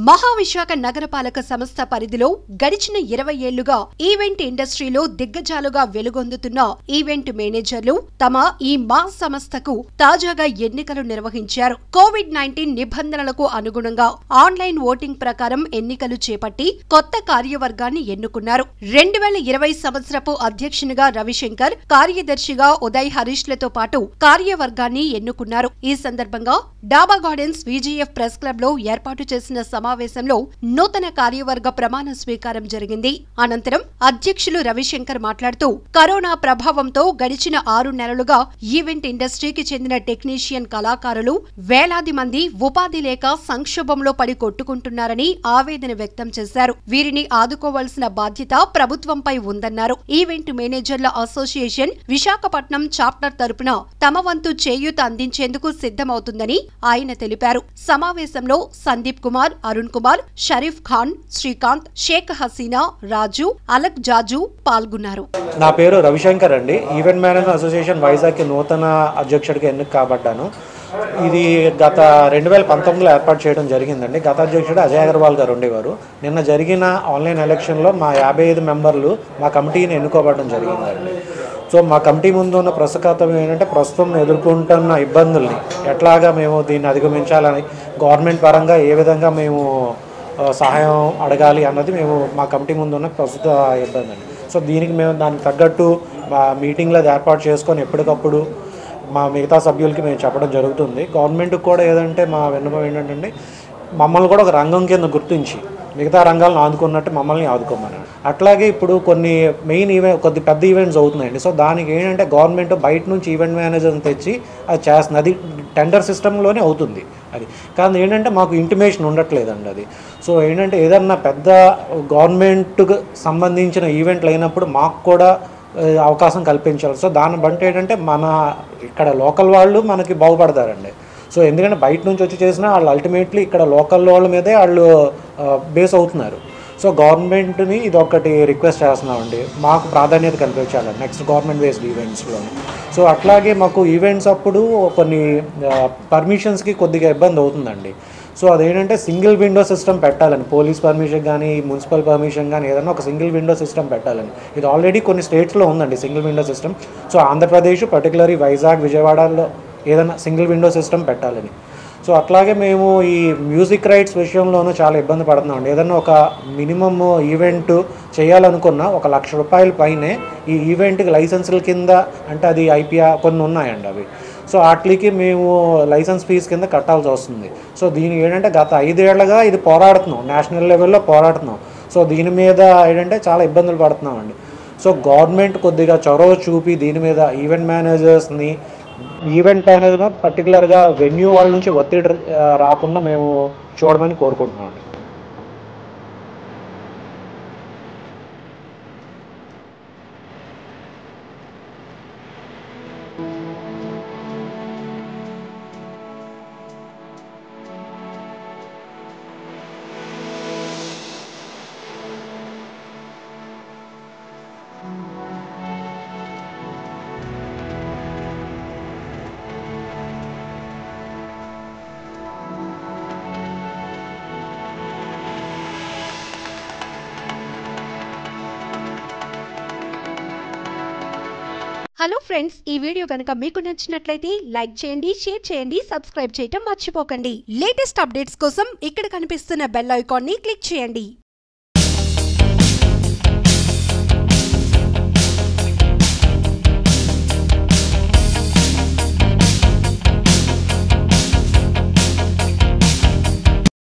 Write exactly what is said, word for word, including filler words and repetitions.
మహావిశాఖ నగరపాలక సంస్థ పరిధిలో గడిచిన ఇరవై ఏళ్లుగా ఈవెంట్ ఇండస్ట్రీలో దిగ్గజాలుగా వెలుగొందుతున్న ఈవెంట్ మేనేజర్లు తమ ఈ మా సంస్థకు తాజాగా ఎన్నికలు నిర్వహించారు. కోవిడ్ నైన్టీన్ నిబంధనలకు అనుగుణంగా ఆన్లైన్ ఓటింగ్ ప్రకారం ఎన్నికలు చేపట్టి కొత్త కార్యవర్గాన్ని ఎన్నుకున్నారు. రెండు వేల ఇరవై సంవత్సరపు అధ్యక్షునిగా రవిశంకర్, కార్యదర్శిగా ఉదయ్ హరీష్లతో పాటు కార్యవర్గాన్ని ఎన్నుకున్నారు. ఈ సందర్భంగా డాబా గార్డెన్స్ విజిఎఫ్ ప్రెస్ క్లబ్ లో ఏర్పాటు చేసిన సమావేశంలో నూతన కార్యవర్గ ప్రమాణ స్వీకారం జరిగింది. అనంతరం అధ్యక్షులు రవిశంకర్ మాట్లాడుతూ కరోనా ప్రభావంతో గడిచిన ఆరు నెలలుగా ఈవెంట్ ఇండస్ట్రీకి చెందిన టెక్నీషియన్ కళాకారులు వేలాది మంది ఉపాధి లేక సంక్షోభంలో పడి కొట్టుకుంటున్నారని ఆవేదన వ్యక్తం చేశారు. వీరిని ఆదుకోవాల్సిన బాధ్యత ప్రభుత్వంపై ఉందన్నారు. ఈవెంట్ మేనేజర్ల అసోసియేషన్ విశాఖపట్నం చాప్టర్ తరపున తమ వంతు చేయూత అందించేందుకు సిద్ధమవుతుందని ఆయన తెలిపారు. సమావేశంలో సందీప్ కుమార్, అరుణ్ కుమార్, షరీఫ్ ఖాన్, శ్రీకాంత్, షేక్ హసీనా, రాజు, అలక్ జాజు పాల్గొన్నారు. నా పేరు రవిశంకర్ అండి. ఈవెంట్ మేనేజర్ అసోసియేషన్ వైజాగ్ నూతన అధ్యక్షుడిగా ఎన్నిక కాబడ్డాను. ఇది గత రెండు వేల పంతొమ్మిదిలో ఏర్పాటు చేయడం జరిగిందండి. గత అధ్యక్షుడు అజయ్ అగర్వాల్ గారు ఉండేవారు. నిన్న జరిగిన ఆన్లైన్ ఎలక్షన్లో మా యాభై ఐదు మెంబర్లు మా కమిటీని ఎన్నుకోబడడం జరిగిందండి. సో మా కమిటీ ముందు ఉన్న ప్రస్తుతం ఏంటంటే ప్రస్తుతం ఎదుర్కొంటున్న ఇబ్బందుల్ని ఎట్లాగా మేము దీన్ని అధిగమించాలని, గవర్నమెంట్ పరంగా ఏ విధంగా మేము సహాయం అడగాలి అన్నది మేము మా కమిటీ ముందు ఉన్న ప్రస్తుత ఇబ్బంది అండి. సో దీనికి మేము దానికి తగ్గట్టు మా మీటింగ్లో ఏర్పాటు చేసుకొని ఎప్పటికప్పుడు మా మిగతా సభ్యులకి మేము చెప్పడం జరుగుతుంది. గవర్నమెంట్కి కూడా ఏదంటే మా విన్నపం ఏంటంటే మమ్మల్ని కూడా ఒక రంగం కింద గుర్తించి మిగతా రంగాలను ఆదుకున్నట్టు మమ్మల్ని ఆదుకోమని. అట్లాగే ఇప్పుడు కొన్ని మెయిన్ ఈవెంట్ కొద్ది పెద్ద ఈవెంట్స్ అవుతున్నాయండి. సో దానికి ఏంటంటే గవర్నమెంట్ బయట నుంచి ఈవెంట్ మేనేజర్ని తెచ్చి అది చేస్తుంది. అది టెండర్ సిస్టంలోనే అవుతుంది అది. కానీ ఏంటంటే మాకు ఇంటిమేషన్ ఉండట్లేదండి అది. సో ఏంటంటే ఏదన్నా పెద్ద గవర్నమెంట్కి సంబంధించిన ఈవెంట్లు అయినప్పుడు మాకు కూడా అవకాశం కల్పించాలి. సో దాన్ని బట్టి ఏంటంటే మన ఇక్కడ లోకల్ వాళ్ళు మనకి బాగుపడతారండి. సో ఎందుకంటే బయట నుంచి వచ్చి చేసినా వాళ్ళు అల్టిమేట్లీ ఇక్కడ లోకల్ వాళ్ళ మీదే వాళ్ళు బేస్ అవుతున్నారు. సో గవర్నమెంట్ని ఇది ఒకటి రిక్వెస్ట్ చేస్తున్నామండి, మాకు ప్రాధాన్యత కల్పించాలండి నెక్స్ట్ గవర్నమెంట్ బేస్డ్ ఈవెంట్స్లో. సో అట్లాగే మాకు ఈవెంట్స్ అప్పుడు కొన్ని పర్మిషన్స్కి కొద్దిగా ఇబ్బంది అవుతుందండి. సో అదేంటంటే సింగిల్ విండో సిస్టమ్ పెట్టాలని, పోలీస్ పర్మిషన్ కానీ మున్సిపల్ పర్మిషన్ కానీ ఏదైనా ఒక సింగిల్ విండో సిస్టమ్ పెట్టాలని. ఇది ఆల్రెడీ కొన్ని స్టేట్స్లో ఉందండి single window system. So Andhra Pradesh particularly Vizag, విజయవాడలో ఏదైనా సింగిల్ విండో సిస్టమ్ పెట్టాలని. సో అట్లాగే మేము ఈ మ్యూజిక్ రైట్స్ విషయంలోనూ చాలా ఇబ్బంది పడుతున్నామండి. ఏదన్నా ఒక మినిమమ్ ఈవెంట్ చేయాలనుకున్న ఒక లక్ష రూపాయల పైనే ఈ ఈవెంట్కి లైసెన్సుల కింద, అంటే అది ఐపీఆర్ కొన్ని ఉన్నాయండి అవి. సో వాటికి మేము లైసెన్స్ ఫీజు కింద కట్టాల్సి వస్తుంది. సో దీనికి ఏంటంటే గత ఐదేళ్లుగా ఇది పోరాడుతున్నాం, నేషనల్ లెవెల్లో పోరాడుతున్నాం. సో దీని మీద ఏంటంటే చాలా ఇబ్బందులు పడుతున్నామండి. సో గవర్నమెంట్ కొద్దిగా చొరవ చూపి దీని మీద ఈవెంట్ మేనేజర్స్ని, ఈవెంట్ మేనేజర్ పర్టికులర్గా వెన్యూ వాళ్ళ నుంచి ఒత్తిడి రాకుండా మేము చూడమని కోరుకుంటున్నాం. హలో ఫ్రెండ్స్, ఈ వీడియో కనుక మీకు నచ్చినట్లయితే లైక్ చేయండి, షేర్ చేయండి, సబ్స్క్రైబ్ చేయటం మర్చిపోకండి. లేటెస్ట్ అప్డేట్స్ కోసం ఇక్కడ కనిపిస్తున్న బెల్ ఐకాన్ ని క్లిక్ చేయండి.